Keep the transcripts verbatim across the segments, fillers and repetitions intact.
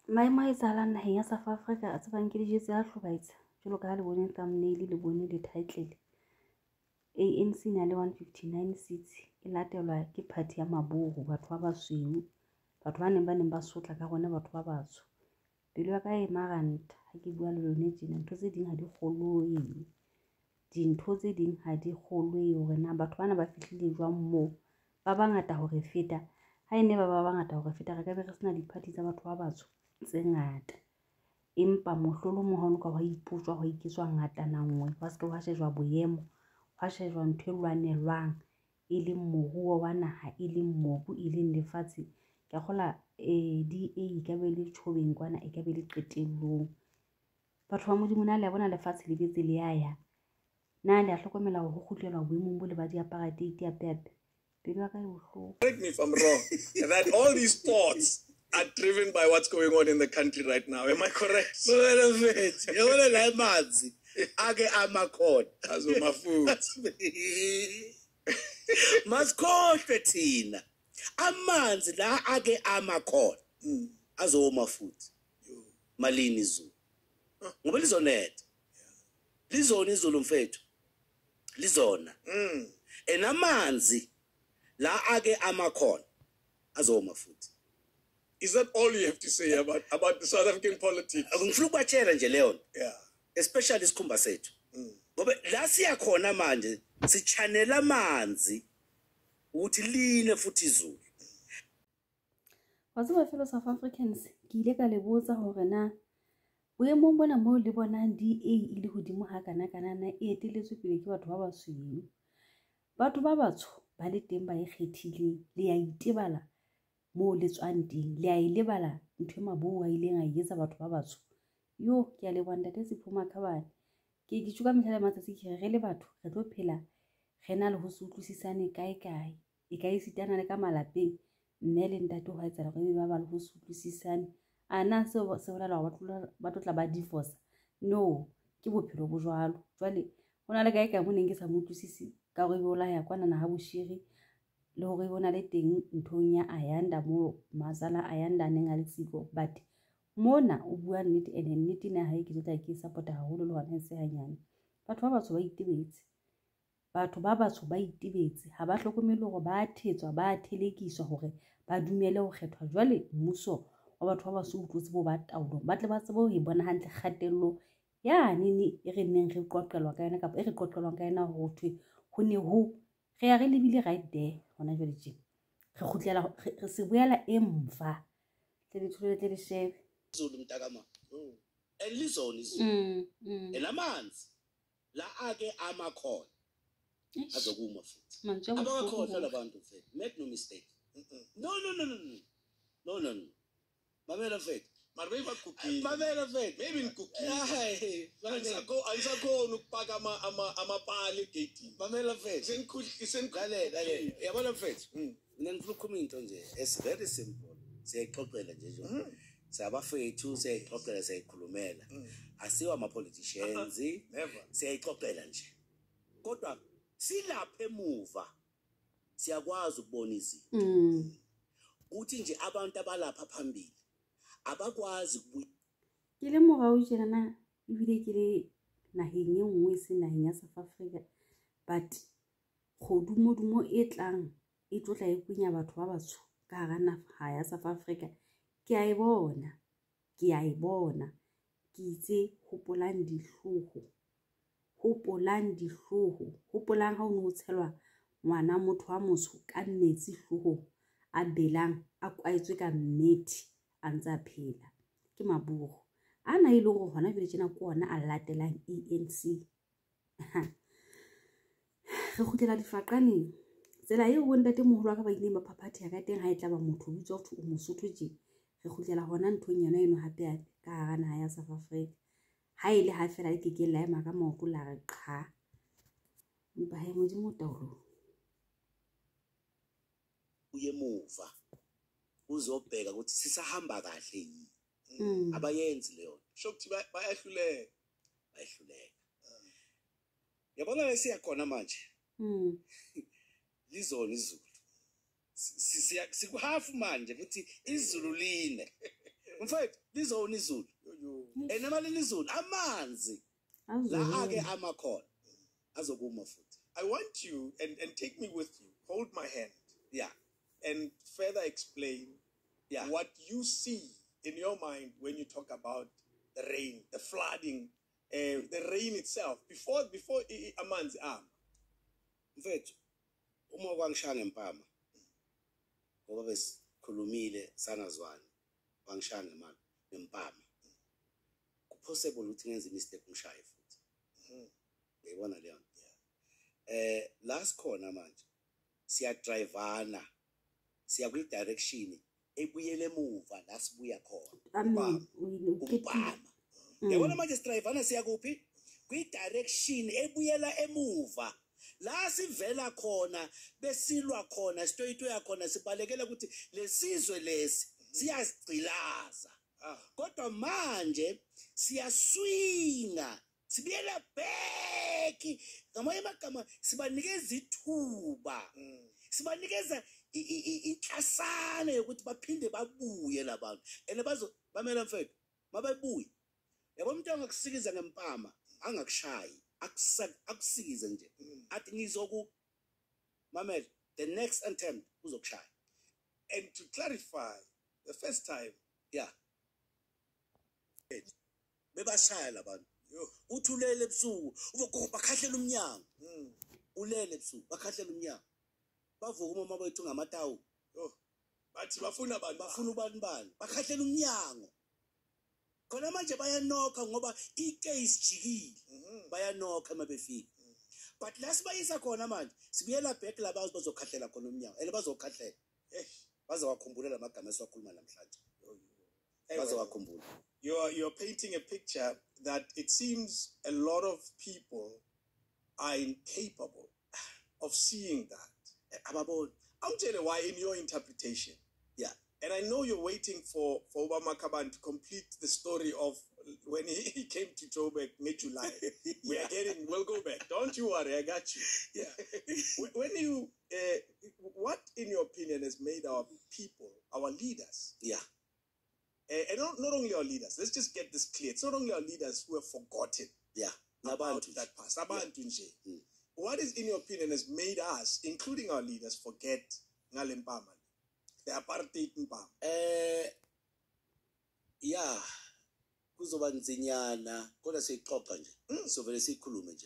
maemo a etsahalang naheng ya South Africa a tsebang ke dijetse a hlobaetsa jwalo ka ha le bone thumbnail le bone le title. A N C na le one fifty-nine seats e latelwa ke party ya maboho, batho ba basweu, batho ba neng ba neng ba sotla ka rona batho ba batsho. Pelo ya ka e maranta ha ke bua le lone tjena, ntho tse ding ha di kgolwe, dintho tse ding ha di kgolwe hore na batho bana ba fihlile jwang moo, ba bangata hore feta ha ene ba ba bangata hore feta re ka be re sena di-party tsa batho ba batsho tse ngata. Empa mohlolo moholo ka wa iputswa ho iketswa ngata nangwe wa se ke wa shejwa boemo, wa shejwa ntho e lwanelwang e leng moruo wa naha, e leng mobu, e leng lefatshe. Ke kgola eh D A ka be le tshobeng kwana e ka be le qetellong. Batho ba modimo na le bona lefatshe le betse le ya na le a hlokomela ho kgutlelwa boemong bo le ba di apartheid ya pepe. Pelo ka e bohloko. Correct me if I'm wrong. That all these thoughts are driven by what's going on in the country right now. Am I correct? Yabona la emanzi ake amakhona azomafuthi. Masikhohlwe thina amanzi la ake amakhona azoma futhi malini izulu ngoba lizonetha lizona izulu mfethu lizona Mm. enamanzi la ake amakhona azoma futhi. Is that all you have to say about, about the South African politics? Ngifuna ukubachela nje leyo Yeah. especially isikhumba sethu Mm. ngoba la siya khona manje sichanela amanzi ukuthi line futhi izulu. Wa tseba fellow South Africans, ke ile ka le botsa hore na boemong bona moo le bonang D A e le hodimo ha kana kana na e eteletswe pele ke batho ba basweu. Batho ba batsho ba le teng ba ikgethileng, le ya itebala moo le tswang teng, le ya ilebala ntho e maboho a ileng a etsa batho ba batsho. Yo ke a le bua ntate Sipho Makhabane, ke ke tjuka mehla le matsatsi ke re le batho re tlo phela re na le ho se utlwisisane kae kae, e ka isitana le ka malapeng mme le ntate ho etsa re ba ba le ho se utlwisisane. Ana se se bolela hore ba tlo tla ba divorce? No, ke bophelo bo jwalo. Jwale hona le kae ka mo neng ke sa mo utlwisisi ka hore bola ya kwana na ha boshiri le hore bona le teng nthong ya Ayanda mo mazala Ayanda neng a le tsiko, but mona o bua nnete ene nnete na ha e ke tla ke support haholo le hona se hanyane. Batho ba batsho ba itebetse, batho ba batsho ba itebetse, ha ba hlokomele hore ba thetswa ba thelekiswa hore ba dumele ho kgethwa. Jwale mmuso wa batho ba baso utlotse bo ba taolo ba tle ba tsebe ho e bona hantle kgatello ya nene e re neng re qoqelwa ka yena kapa e re qoqelwang ka yena ho thwe ho ne ho re ya re lebile right there hona jwale tje re khutlela re se boela emva tle le thole tle le shebe Izulu mntakama elizona izulu enamanzi la ake amakhona azokuma futhi abakakhohlwa labantu mfethu, make no mistake. No no no no no no no no mamela mfethu Marbe bakukile. mamela mfethu Maybe ngikukile. hayi Angisakho angisakhona ukupaka ama ama amapali egate. mamela mfethu Sengikhulile ngale ngale yabona mfethu Mm. mina ngifuna ukukhuluma into nje it's very simple, siyayixoxela nje nje sabafethu siyayixoxela siyayikhulumela asiwa ama politicians Never. siyayixoxela nje kodwa silapha emuva siyakwazi ukubona izinto mm uthi nje abantu abalapha phambili abakwazi ukubuya ke le morao tjena na ebile ke le naheng e nngwe se naheng ya South Africa, but khodumo dumo e tlang e tlotla e kunya batho ba batsho ka hara naha ya South Africa. Ke a e bona, ke a e bona, ke itse hopolang dihloho, hopolang dihloho, hopolang ha o no tshelwa ngwana motho wa motsho ka metsi hloho a belang a kwaetswe ka nnete a ntsa phela ke maboho ana ile go hona jwale tjena ko ona a latelang A N C. Re khutlela difaqaneng tsela e go ntate moholo wa ka ba ile ba phaphathi ya ka teng ha e tla ba motho o bitsa ho Mosotho je re khutlela hona nthong yena eno hape ya ka hara naha ya South Africa ha ile ha fela le ke ke la ema ka maoto la re qha mpa he modimo taolo emuva uzobheka ukuthi sisahamba kahle yini mm abayenzi leyo Shokuthi bayahluleka. bayihluleka. Yabona lesiya khona manje mm lizona izulu sikuhafu manje futhi izulu line In fact, lizona izulu. Enamali lizulu amanzi. La ake amakhona. Azokuma futhi. I want you and, and take me with you. Hold my hand. Yeah. And further explain yeah. what you see in your mind when you talk about the rain, the flooding, uh, the rain itself. Before before amanzi am. Mfethu, uma kwangishaya ngempama. Ngoba besikhulumile sanazwana. Kwangishaya ngemali ngempama. Possible ukuthi ngenze mistake ngishaye futhi. Mhm. Uyibona leyo nto. Eh last khona manje siya driveana. Siya kwi direction ebuyele emuva la sibuya khona. Amen. Umpama. Uyabona manje driveana siya kuphi? Kwi direction ebuyela emuva. La sivela khona besilwa khona sitoyito yakhona sibalekela ukuthi lesizwe lesi siyazigcilaza. Kodwa manje siyaswinga sibiyela back ngamanye amagama sibanikeza ithuba sibanikeza iklasane ukuthi baphinde babuye labantu ene bazo bamela mfethu mababuye yabo umuntu angakusikiza ngempama angakushayi akusikize nje athi ngizoku mamela the next attempt uzokushaya. And to clarify, the first time yeah bebashaya labantu uthulele ebusuku uvuka bakhahlela umnyango ulele ebusuku bakhahlela umnyango bavuka uma bethu ngamatawu yo bathi bafuna abantu bafuna ubani bani bakhahlela umnyango khona manje bayanokha ngoba icase jikile bayanokha mabefika but lasi bayisa khona manje sibuyela back labantu bazokhahlela khona umnyango ele bazokhahlela eh bazawakhumbula amagama esiwakhuluma namhlanje. You're, you're painting a picture that it seems a lot of people are incapable of seeing that. I'm telling you why in your interpretation. Yeah. And I know you're waiting for, for Sipho Makhabane to complete the story of when he, he came to Joburg mid-July. yeah. We are getting, we'll go back. Don't you worry, I got you. Yeah. When you, uh, what in your opinion has made our people, our leaders, yeah. Uh, and not, not only our leaders, let's just get this clear. It's not only our leaders who have forgotten yeah. about that past. Yeah. Mm. What is, in your opinion, has made us, including our leaders, forget Ngalempama, the apartheid Mpama? Uh, yeah. Kuzoba nzinyana, kodwa siyixoxa nje. Sovele sikhulume nje.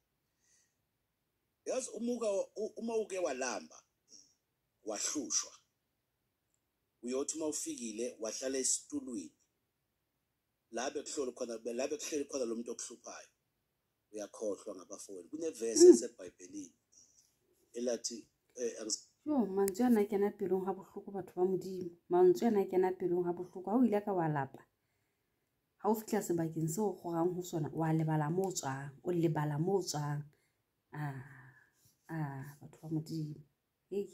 Yazi umuka uma uke walamba, wahlushwa. Uyothi uma ufikile wahlala esitulweni la bekuhlola khona la bekuhleli khona lo muntu okuhluphayo uyakhohlwa ngabafowenu kuneverse eseBhayibhelini elathi eh yo mantswe yana kena pelong ha bohloko batho ba modimo mantswe yana kena pelong ha bohloko ha o ile ka wa lapa ha o fitla sebakeng se o gorang ho sona wa lebala mo tswang o lebala mo tswang ah ah batho ba modimo hey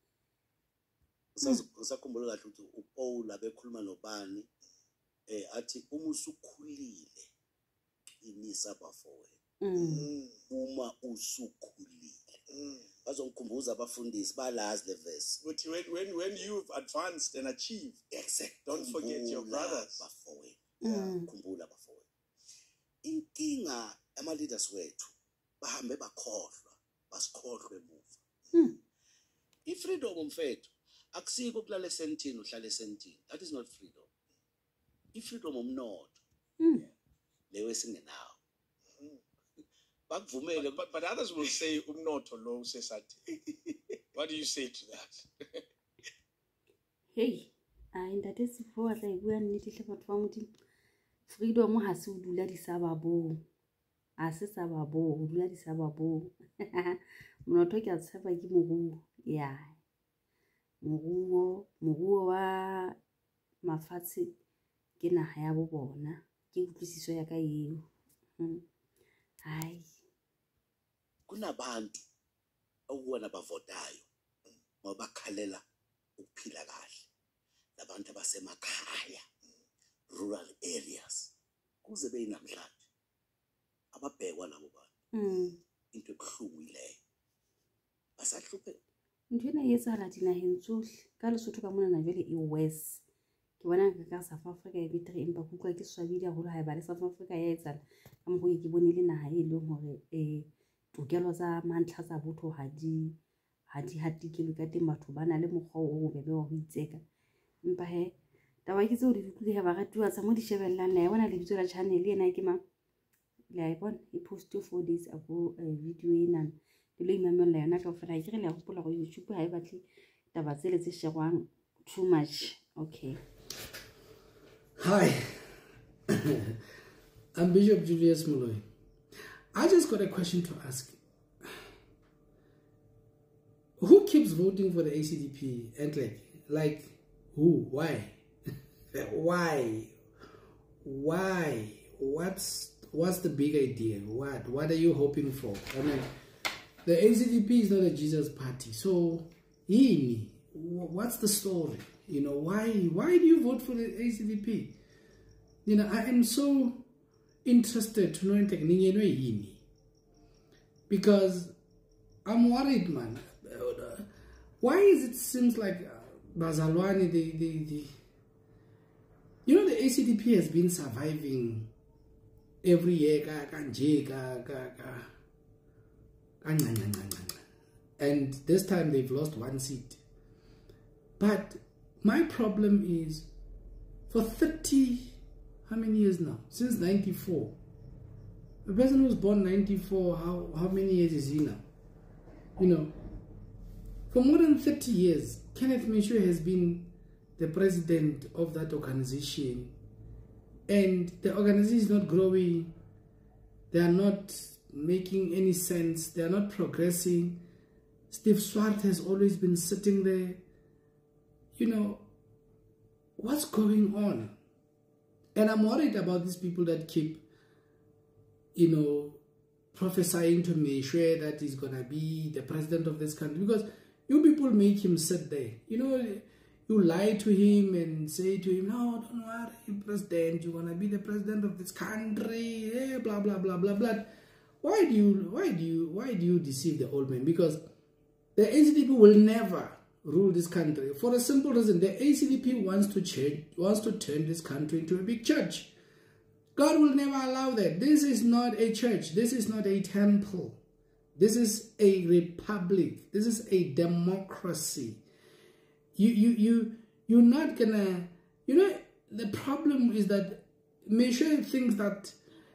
usakhumbula kahle ukuthi uPaul abekhuluma nobani eh athi uma usukhulile inisa abafowenu uma usukhulile bazongikhumbuza abafundisi balazi le verse but when when when you've advanced and achieved exactly don't forget your brothers bafowenu khumbula abafowenu inkinga ama leaders wethu bahambe bakhohlwa basikhohlwe emuva ifreedom mfethu akusiko kulala esentini uhlala esentini that is not freedom ifreedom omnotho lewe singenawo bakuvumele but but others will say umnotho lo sesathi what do you say to that hey ai ntate Sipho wa tla ibua nnete hle batho ba modimo freedom ha se o dula di sababo a se sababo o dula di sababo monotho ke a tshepa ke moruo ya moruo moruo wa mafatshe ke naha ya bo bona ke utlwisiso ya ka eo hai kunabantu okuwona bavotayo mabakhalela ukuphila kahle labantu abasemakhaya rural areas kuze beyinamhlanje ababhekwa nabo bantu into ebuhlungu ileyo basahluphe ntwena yetsa la dinaheng tsohle ka Lesotho ka mona na jwale e worse ke bona ka South Africa e betere empa ke utlwa ke swabile haholo ha e ba le South Africa ya etsala ka mo ke bone le naha e leng hore e tokelo tsa mantlha tsa botho ha di ha di hatikele ka teng batho ba na le mokgwa o bobebe wa ho itseka empa he taba ke tseo di utlwile ha ba ratuwa tsa mo di shebellang la bona le bitso la channel ena ke mang la ibona e post four days ago video ena le lo imamela yona ka ofela ke re le gopola go YouTube ha e batle taba tsele tse shegwang too much. Okay. Hi. I'm Bishop Julius Moloi. I just got a question to ask. Who keeps voting for the A C D P? And like, like who? Why? Why? Why? What's what's the big idea? What? What are you hoping for? I mean, the A C D P is not a Jesus party. So, yini, what's the story? You know, why why do you vote for the A C D P? You know, I am so interested to know because I'm worried, man. Why is it seems like Bazalwane, the, the, the you know, the A C D P has been surviving every year, and this time they've lost one seat. But my problem is, for thirty, how many years now? Since ninety-four. The person who was born ninety-four, how, how many years is he now? You know, for more than thirty years, Kenneth Mishu has been the president of that organization. And the organization is not growing. They are not making any sense. They are not progressing. Steve Swart has always been sitting there. You know, what's going on? And I'm worried about these people that keep, you know, prophesying to me, sure that he's going to be the president of this country. Because you people make him sit there. You know, you lie to him and say to him, no, don't worry, president, you're going to be the president of this country, eh, blah, blah, blah, blah, blah. Why do you, why do you, why do you deceive the old man? Because the A C D P will never rule this country for a simple reason. The A C D P wants to change, wants to turn this country into a big church. God will never allow that. This is not a church. This is not a temple. This is a republic. This is a democracy. You, you, you, you're not gonna, you know, the problem is that Mesha thinks that,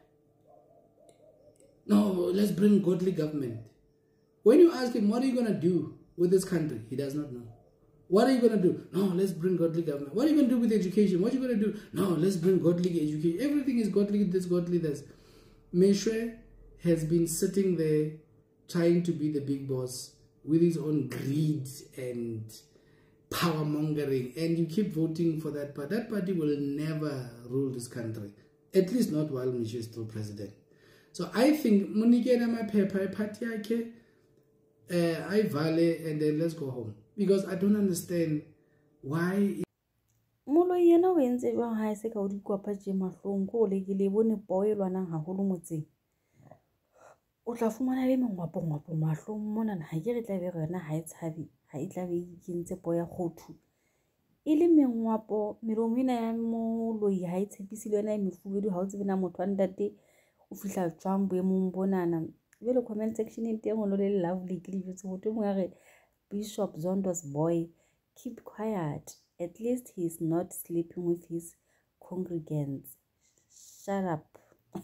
no, let's bring godly government. When you ask him, what are you gonna do with this country? He does not know. What are you going to do? No, let's bring godly government. What are you going to do with education? What are you going to do? No, let's bring godly education. Everything is godly this, godly this. Meshwe has been sitting there trying to be the big boss with his own greed and power mongering. And you keep voting for that party. That party will never rule this country. At least not while Meshwe is still president. So I think, Munike na mapepa party yake, I vale, and then let's go home. Because I don't understand why. Moloi yena o entse jwang ha se ka o dikwa je mahlong ko le ke le bone boy lwana haholo motseng. O tla fumana le mengwapo ngwapo mahlong mona ha ke re tla be rena ha e tshabi ha e tla be ikentse boya khothu. Ile mengwapo meromina ya Moloi ha e tshepisi le yena e mefubedu ha o tsebe na motho wa ntate o fihla tswang boemong bonana. Be le comment section e teng o lo le lovely ke le botse ho twe mo ya re Bishop Zondo's boy, keep quiet. At least he's not sleeping with his congregants. Shut up.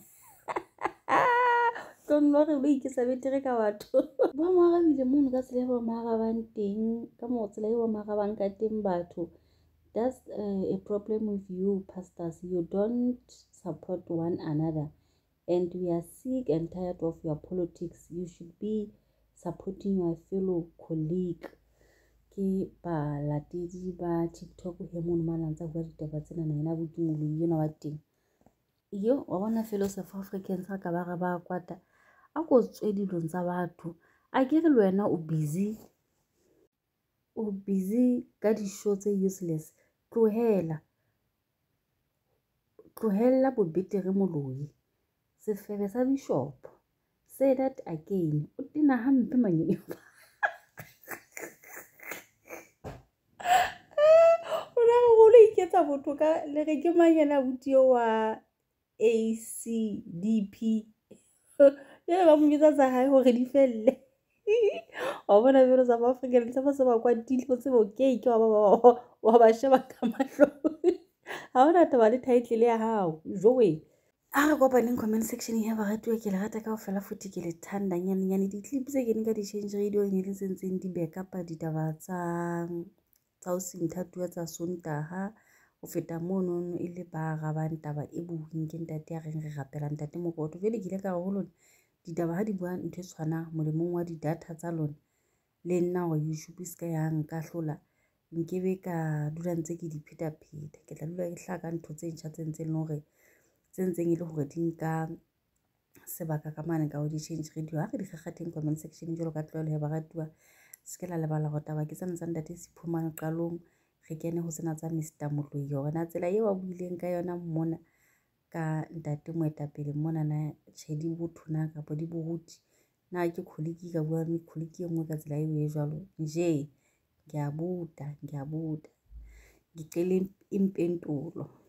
Don't worry, we can say it. Ba marabile mono ka tsela ba marabang teng ka mo tsela e ba marabang ka teng batho. That's uh, a problem with you pastors. You don't support one another. And we are sick and tired of your politics. You should be supporting your fellow colleague. Ke ba latedi ba TikTok he mono manantsa go ditaba tsena na ena botumolo yona wa teng. Yo wa bona fellow South Africans ka ba ga ba kwata a go tswe dilong tsa batho. A ke re le wena o busy o busy ka di show tse useless. Tlohela tlohela bo betere Moloi. Sefebe sa Bishop. Say that again. Utina hampe manyeo. Una go le iketsa hlalosetsa motho ka le re ke manyana butio wa A C D P ya ba mo bitsa tsa hae hore di felle wa bona bero South Africa le tsaba se ba kwatile go tsebo ke ke wa ba wa ba sheba ka mahlo ha ona taba le title ya hao jowe a re kopaneng comment section ya baratuwa ke le rata ka ofela futhi ke le thanda nyane nyane di clip tse ke nka di change radio ne le sentseng di backup ditaba tsa tsa o sinthatwa tsa Sontaga o feta mono e le ba ga ba ntaba e buweng ke ntate ya reng re rapela ntate Mokoto vele ke le ka go lona ditaba ha di bua ntwe tshwana molemong wa di data tsa lona le nna go YouTube se ka yang ka hlola nkebe ka dula ntse ke di pheta pheta ke tla dula ke hlaka ntho tse ntšha tse ntse le hore tsentseng ile hore di nka sebaka ka mane ka o di change radio ha re di kgakgatheng comment section jalo ka tlolo he baratuwa se ke la lebala go taba ke tsana tsa ntate Sipho qalong re kene ho sena tsa Mister Moloi yona na tsela eo a buileng ka yona mona ka ntate moetapele mona na tshedi bothona ka bo di boruti na ke kholiki ka bua mi kholiki e nngwe ka tsela eo e jalo nje ke a buta ke a buta ke qele impentolo